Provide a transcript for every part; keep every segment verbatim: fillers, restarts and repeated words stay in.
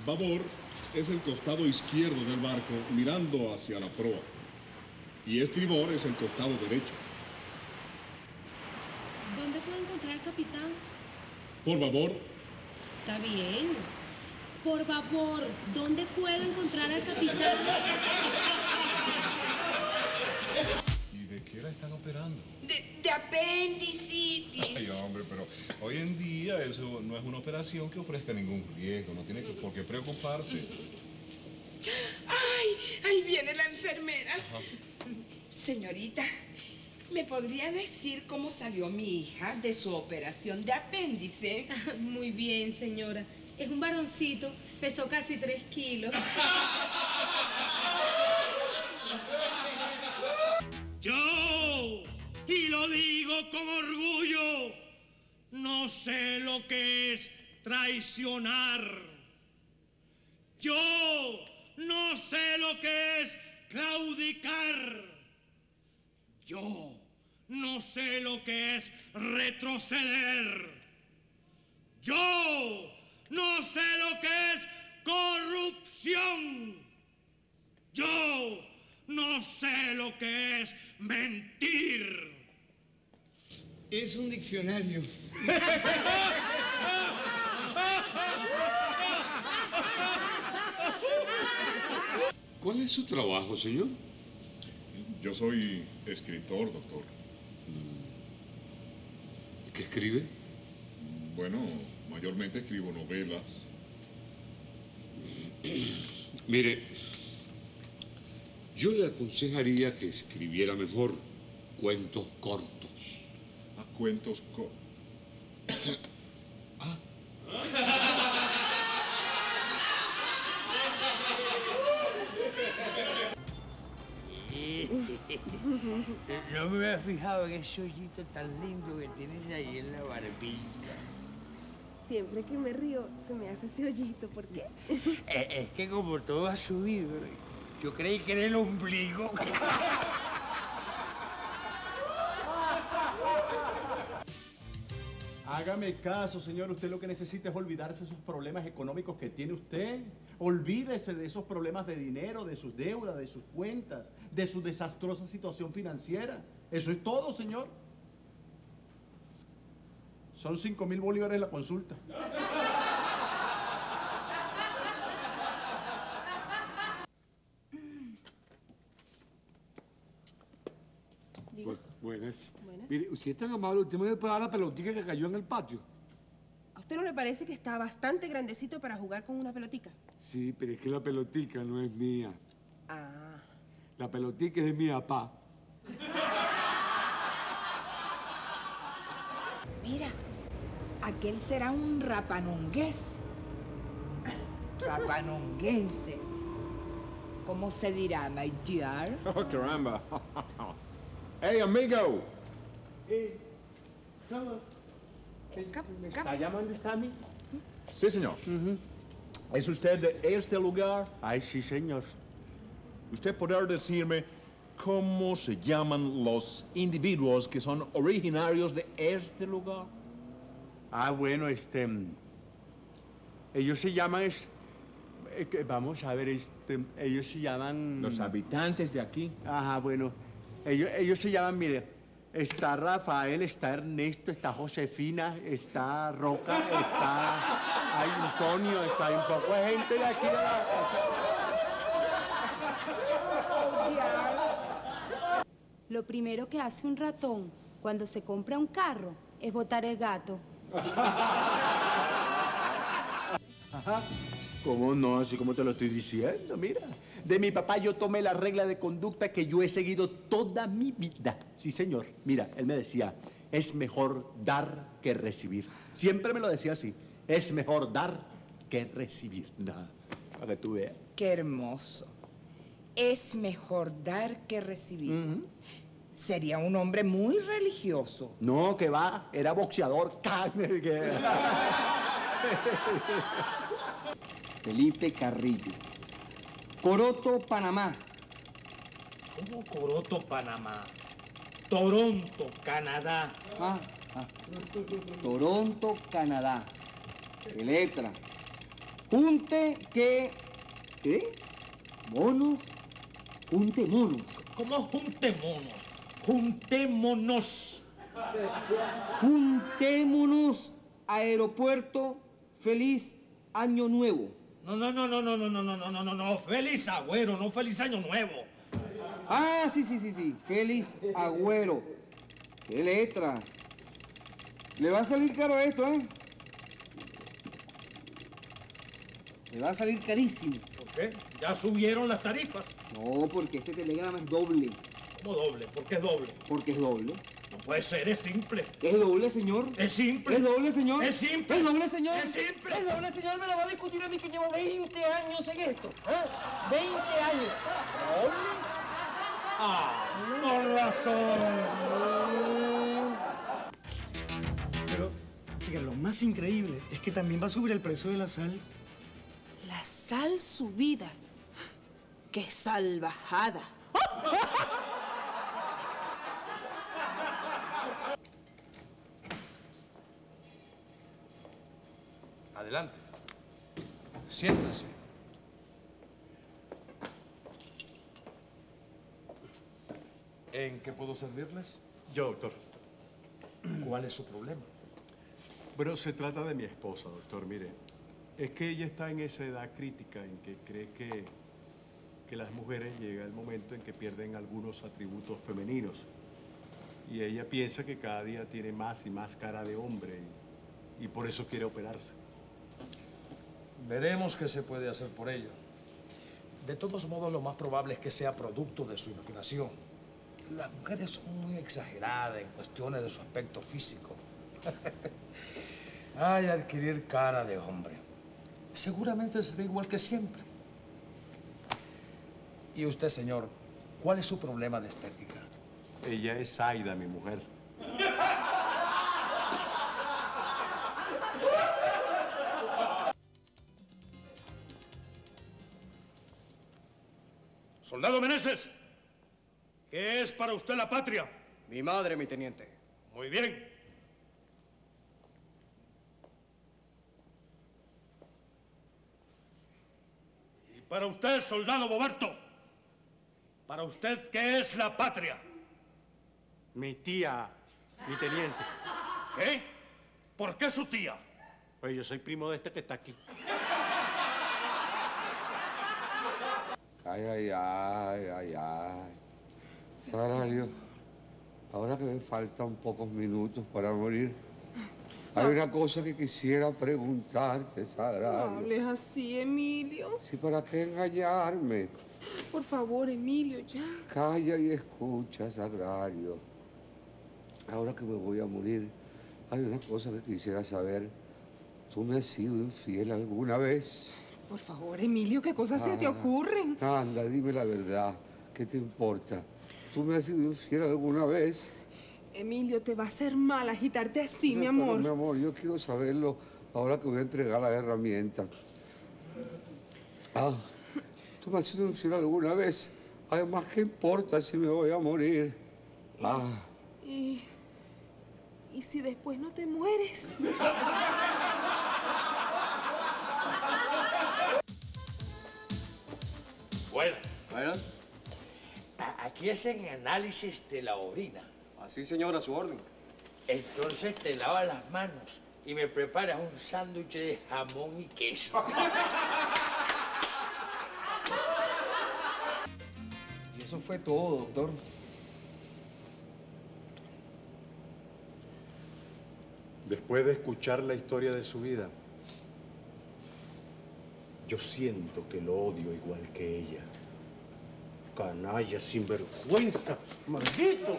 Babor es el costado izquierdo del barco mirando hacia la proa. Y estribor es el costado derecho. ¿Dónde puedo encontrar al capitán? Por babor. Está bien. Por favor, ¿dónde puedo encontrar al capitán? ¿Y de qué la están operando? De, de apendicitis. Ay, hombre, pero hoy en día eso no es una operación que ofrezca ningún riesgo. No tiene por qué preocuparse. Ay, ahí viene la enfermera. Ajá. Señorita, ¿me podría decir cómo salió mi hija de su operación de apéndice? Muy bien, señora. Es un varoncito, pesó casi tres kilos. Yo, y lo digo con orgullo, no sé lo que es traicionar. Yo no sé lo que es claudicar. Yo no sé lo que es retroceder. Yo no sé lo que es corrupción. Yo no sé lo que es mentir. Es un diccionario. ¿Cuál es su trabajo, señor? Yo soy escritor, doctor. ¿Qué escribe? Bueno, mayormente escribo novelas. Mire, yo le aconsejaría que escribiera mejor cuentos cortos. A cuentos co... ah. No me había fijado en ese hoyito tan lindo que tienes ahí en la barbilla. Siempre que me río, se me hace ese hoyito. ¿Por qué? Es, es que como todo ha subido, yo creí que era el ombligo. Hágame caso, señor. Usted lo que necesita es olvidarse de esos problemas económicos que tiene usted. Olvídese de esos problemas de dinero, de sus deudas, de sus cuentas, de su desastrosa situación financiera. Eso es todo, señor. Son cinco mil bolívares la consulta. Bu buenas. Buenas. Mire, usted es tan amable, usted me debe pagar la pelotita que cayó en el patio. ¿A usted no le parece que está bastante grandecito para jugar con una pelotica? Sí, pero es que la pelotica no es mía. Ah. La pelotica es de mi papá. Mira, aquel será un rapanongués. Rapanonguense. ¿Cómo se dirá, my dear? Oh, caramba. Hey, amigo. Eh, ¿cómo? ¿Me está llamando usted a mí? Sí, señor. Uh-huh. ¿Es usted de este lugar? Ay, sí, señor. ¿Usted podrá decirme cómo se llaman los individuos que son originarios de este lugar? Ah, bueno, este... ellos se llaman... es- eh, que- vamos a ver, este... ellos se llaman... Los habitantes de aquí. Ajá, bueno. Ellos, ellos se llaman, mire... Está Rafael, está Ernesto, está Josefina, está Roca, está... Hay Antonio, está hay un poco de gente de aquí de la... Lo primero que hace un ratón cuando se compra un carro es botar el gato. ¿Cómo no? Así como te lo estoy diciendo, mira. De mi papá yo tomé la regla de conducta que yo he seguido toda mi vida. Sí, señor. Mira, él me decía, es mejor dar que recibir. Siempre me lo decía así. Es mejor dar que recibir. Nada, para que tú veas. Qué hermoso. Es mejor dar que recibir. Uh-huh. Sería un hombre muy religioso. No, que va, era boxeador. Felipe Carrillo. Coroto, Panamá. ¿Cómo Coroto, Panamá? Toronto, Canadá. Ah, ah. Toronto, Canadá. ¿Qué letra? Junte que... ¿Qué? ¿Monos? Junte monos. ¿Cómo junte monos? Juntémonos. Juntémonos, aeropuerto, feliz año nuevo. No, no, no, no, no, no, no, no, no, no, no, no, feliz agüero, no feliz año nuevo. Ah, sí, sí, sí, sí, feliz agüero. ¡Qué letra! Le va a salir caro esto, ¿eh? Le va a salir carísimo. ¿Por qué? Ya subieron las tarifas. No, porque este telegrama es doble. ¿Cómo doble? ¿Por qué es doble? Porque es doble. No puede ser, es simple. ¿Es doble, señor? ¿Es simple? ¿Es doble, señor? ¿Es simple? ¿Es doble, señor? ¿Es simple? ¿Es doble, señor? Me lo va a discutir a mí que llevo veinte años en esto. ¿Eh? veinte años. ¿Doble? Ah, con razón. Pero, chica, lo más increíble es que también va a subir el precio de la sal. La sal subida. ¡Qué salvajada! Adelante. Siéntense. ¿En qué puedo servirles? Yo, doctor. ¿Cuál es su problema? Bueno, se trata de mi esposa, doctor. Mire, es que ella está en esa edad crítica en que cree que, que las mujeres llega el momento en que pierden algunos atributos femeninos. Y ella piensa que cada día tiene más y más cara de hombre y, y por eso quiere operarse. Veremos qué se puede hacer por ello. De todos modos, lo más probable es que sea producto de su imaginación. Las mujeres son muy exageradas en cuestiones de su aspecto físico. Ay, adquirir cara de hombre. Seguramente será igual que siempre. Y usted, señor, ¿cuál es su problema de estética? Ella es Aida, mi mujer. Soldado Meneses, ¿qué es para usted la patria? Mi madre, mi teniente. Muy bien. Y para usted, soldado Boberto, ¿para usted qué es la patria? Mi tía, mi teniente. ¿Qué? ¿Por qué su tía? Pues yo soy primo de este que está aquí. Ay, ay, ay, ay, ay. Sagrario, ahora que me faltan pocos minutos para morir, hay una cosa que quisiera preguntarte, Sagrario. No hables así, Emilio. Sí, ¿para qué engañarme? Por favor, Emilio, ya. Calla y escucha, Sagrario. Ahora que me voy a morir, hay una cosa que quisiera saber. ¿Tú me has sido infiel alguna vez? Por favor, Emilio, ¿qué cosas ah, se te ocurren? Anda, dime la verdad. ¿Qué te importa? ¿Tú me has sido infiel alguna vez? Emilio, te va a hacer mal agitarte así, no, mi amor. Pero, mi amor, yo quiero saberlo ahora que voy a entregar las herramientas. Ah, ¿tú me has sido infiel alguna vez? Además, ¿qué importa si me voy a morir? Ah. ¿Y, ¿y si después no te mueres? Bueno. Bueno. Aquí hacen análisis de la orina. Así, señora, a su orden. Entonces te lavas las manos y me preparas un sándwich de jamón y queso. Y eso fue todo, doctor. Después de escuchar la historia de su vida, yo siento que lo odio igual que ella. Canalla, sinvergüenza, maldito.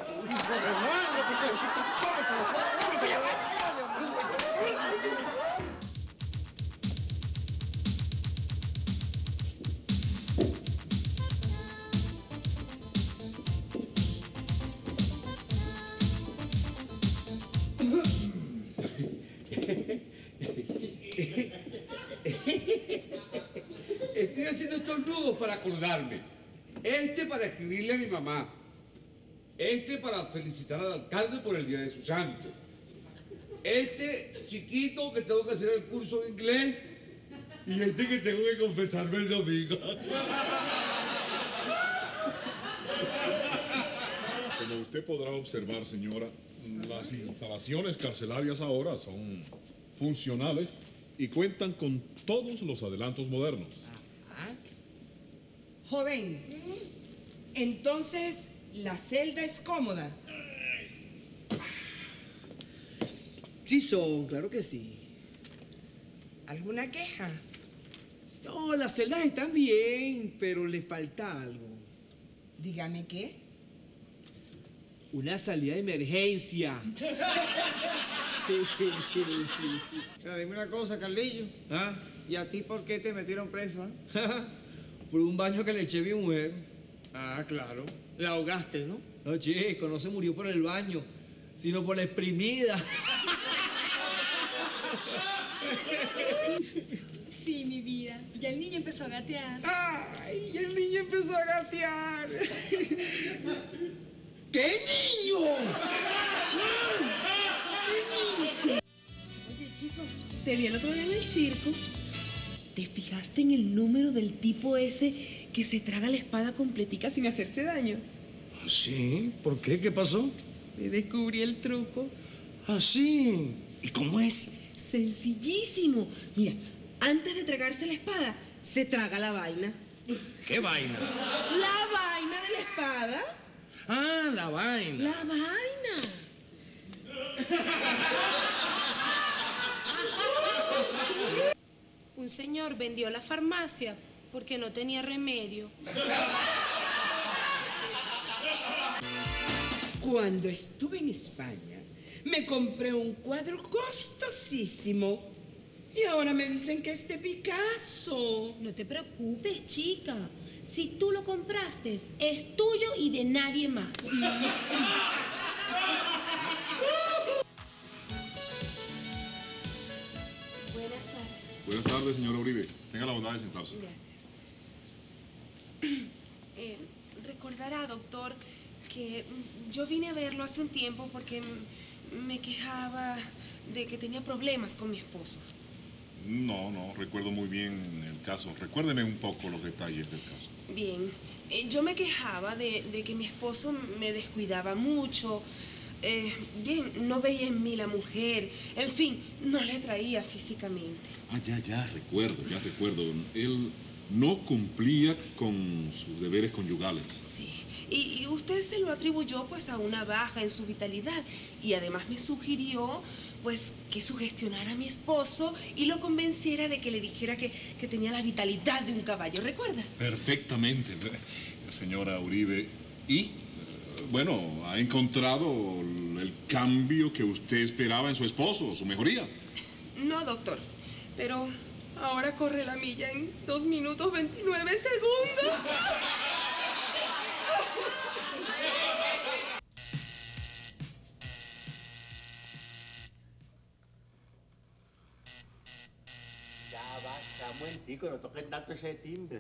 Estoy haciendo estos nudos para acordarme. Este para escribirle a mi mamá. Este para felicitar al alcalde por el día de su santo. Este chiquito que tengo que hacer el curso de inglés Y este que tengo que confesarme el domingo. Como usted podrá observar, señora, las instalaciones carcelarias ahora son funcionales y cuentan con todos los adelantos modernos. Joven, entonces la celda es cómoda. Sí son, claro que sí. ¿Alguna queja? No, las celdas están bien, pero le falta algo. Dígame qué. Una salida de emergencia. Pero dime una cosa, Carlillo. ¿Ah? ¿Y a ti por qué te metieron preso? ¿Ah? Por un baño que le eché a mi mujer. Ah, claro. La ahogaste, ¿no? No, chico, no se murió por el baño, sino por la exprimida. Sí, mi vida. Ya el niño empezó a gatear. ¡Ay! Y el niño empezó a gatear. ¿Qué niño? Oye, chico, te vi el otro día en el circo. ¿Te fijaste en el número del tipo ese que se traga la espada completica sin hacerse daño? ¿Sí? ¿Por qué? ¿Qué pasó? Me descubrí el truco. Ah, sí. ¿Y cómo es? Sencillísimo. Mira, antes de tragarse la espada, se traga la vaina. ¿Qué vaina? ¿La vaina de la espada? Ah, la vaina. La vaina. Un señor vendió la farmacia porque no tenía remedio. Cuando estuve en España, me compré un cuadro costosísimo. Y ahora me dicen que es de Picasso. No te preocupes, chica. Si tú lo compraste, es tuyo y de nadie más. Buenas tardes. Buenas tardes, señora Uribe. Tenga la bondad de sentarse. Gracias. Eh, recordará, doctor, que yo vine a verlo hace un tiempo porque me quejaba de que tenía problemas con mi esposo. No, no, recuerdo muy bien el caso. Recuérdeme un poco los detalles del caso. Bien, eh, yo me quejaba de, de que mi esposo me descuidaba mucho. Eh, bien, no veía en mí la mujer. En fin, no le atraía físicamente. Ah, ya, ya, recuerdo, ya recuerdo. Él no cumplía con sus deberes conyugales. Sí, y, y usted se lo atribuyó pues a una baja en su vitalidad. Y además me sugirió pues que sugestionara a mi esposo y lo convenciera de que le dijera que, que tenía la vitalidad de un caballo, ¿recuerda? Perfectamente, señora Uribe. Y, bueno, ¿ha encontrado el cambio que usted esperaba en su esposo, su mejoría? No, doctor, pero ahora corre la milla en dos minutos veintinueve segundos. Un momentico, no toquen tanto ese timbre.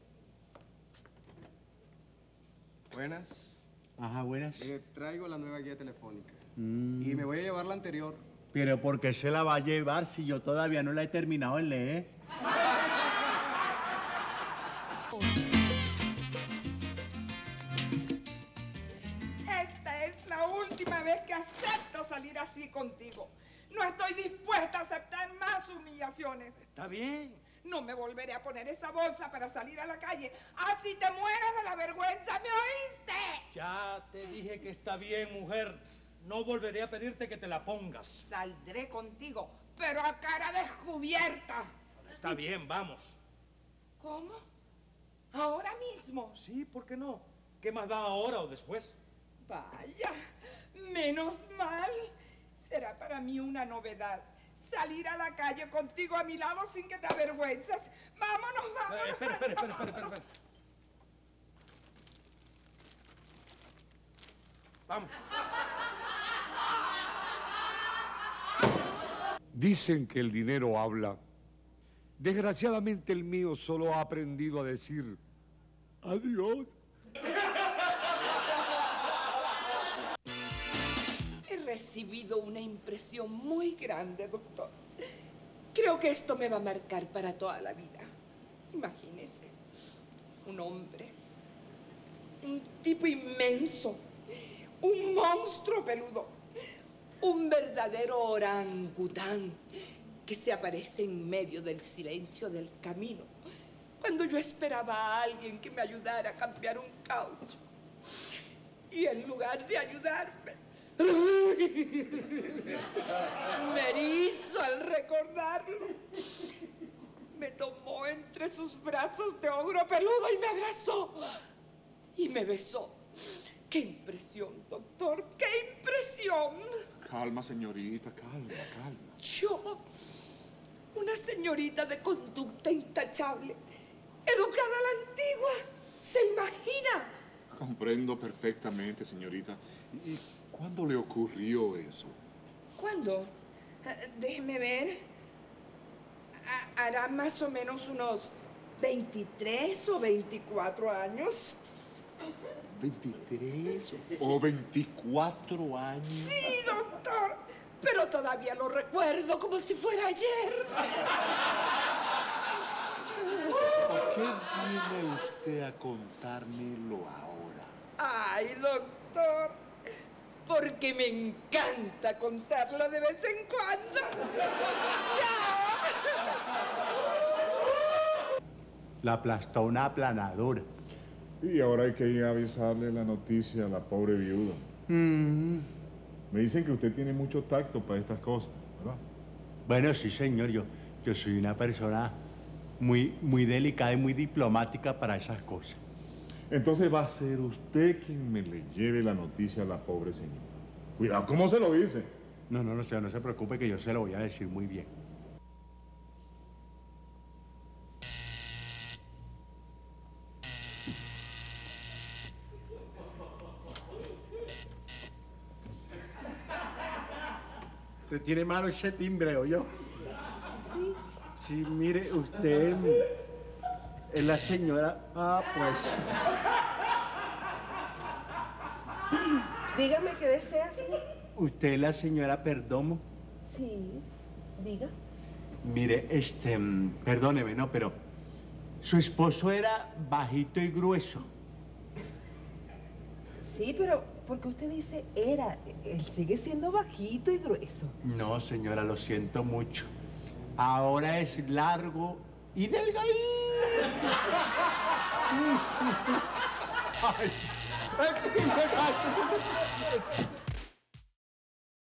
Buenas. Ajá, buenas. Le traigo la nueva guía telefónica. Mm. Y me voy a llevar la anterior. Pero ¿por qué se la va a llevar si yo todavía no la he terminado de leer? Esta es la última vez que acepto salir así contigo. No estoy dispuesta a aceptar más humillaciones. Está bien. No me volveré a poner esa bolsa para salir a la calle. Así te mueras de la vergüenza, ¿me oíste? Ya te dije que está bien, mujer. No volveré a pedirte que te la pongas. Saldré contigo, pero a cara descubierta. Está bien, vamos. ¿Cómo? ¿Ahora mismo? Sí, ¿por qué no? ¿Qué más da ahora o después? Vaya, menos mal. Será para mí una novedad. Salir a la calle contigo a mi lado sin que te avergüenzas. Vámonos, vámonos. Eh, espera, espera, espera, espera, espera. Vamos. Dicen que el dinero habla. Desgraciadamente el mío solo ha aprendido a decir adiós. He recibido una impresión muy grande, doctor. Creo que esto me va a marcar para toda la vida. Imagínese, un hombre, un tipo inmenso, un monstruo peludo, un verdadero orangután que se aparece en medio del silencio del camino, cuando yo esperaba a alguien que me ayudara a cambiar un caucho. Y en lugar de ayudarme, me erizo al recordarlo. Me tomó entre sus brazos de ogro peludo y me abrazó. Y me besó. ¡Qué impresión, doctor! ¡Qué impresión! Calma, señorita, calma, calma. Yo, una señorita de conducta intachable, educada a la antigua, ¿se imagina? Comprendo perfectamente, señorita. ¿Y cuándo le ocurrió eso? ¿Cuándo? Eh, Déjeme ver. Ha- Hará más o menos unos veintitrés o veinticuatro años. ¿veintitrés o veinticuatro años? Sí, doctor, pero todavía lo recuerdo como si fuera ayer. ¿Por qué viene usted a contármelo ahora? Ay, doctor, porque me encanta contarlo de vez en cuando. ¡Chao! La aplastó una aplanadora. Y ahora hay que ir a avisarle la noticia a la pobre viuda. Mm. Me dicen que usted tiene mucho tacto para estas cosas, ¿verdad? Bueno, sí, señor. Yo, yo soy una persona muy, muy delicada y muy diplomática para esas cosas. Entonces va a ser usted quien me le lleve la noticia a la pobre señora. Cuidado, ¿cómo se lo dice? No, no, no, señor, no se preocupe que yo se lo voy a decir muy bien. Usted tiene malo ese timbre, ¿o yo? Sí. Sí, mire, usted es la señora... Ah, pues... Dígame qué desea, señor. ¿Usted es la señora Perdomo? Sí, diga. Mire, este... mm, perdóneme, ¿no? Pero su esposo era bajito y grueso. Sí, pero ¿por qué usted dice era? Él sigue siendo bajito y grueso. No, señora, lo siento mucho. Ahora es largo y delgadito. Ay, ay,